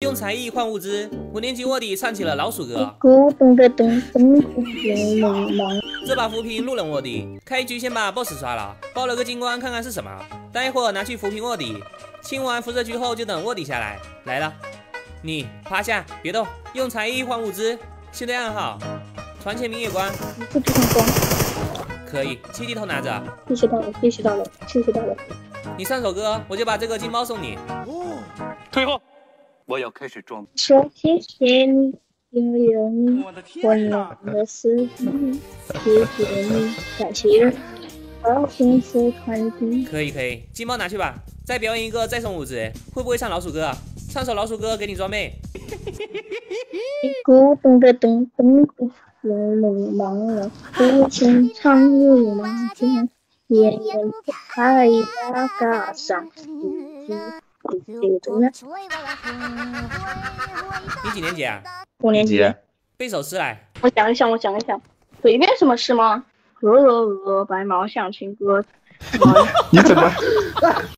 用才艺换物资，5年级卧底唱起了老鼠歌。 咕咚的咚咚咚咚咚。 这把扶贫路人卧底，开局先把 BOSS 刷了，报了个金光，看看是什么。待会儿拿去扶贫卧底，清完辐射局后就等卧底下来。来了，你趴下，别动，用才艺换物资。现在暗号，船前明月光。 这地方光。 可以，7滴头拿着。 谢谢到了，谢谢到了，谢谢到了。 你唱首歌，我就把这个金包送你。 退后！我要开始装。 说谢谢你，因有你，我暖了四季。谢谢你，感谢你，把幸福传递。 可以，金包拿去吧。再表演一个，再送物资。会不会唱老鼠歌？唱首老鼠歌给你装备。 咕咚的咚咚咚，隆隆忙了，不情长路漫天，远远海呀嘎上这个真的。 你几年级啊 ？5年级。 背首诗来。 我想一想，随便什么诗吗？鹅鹅鹅，白毛向晴歌。 你怎么？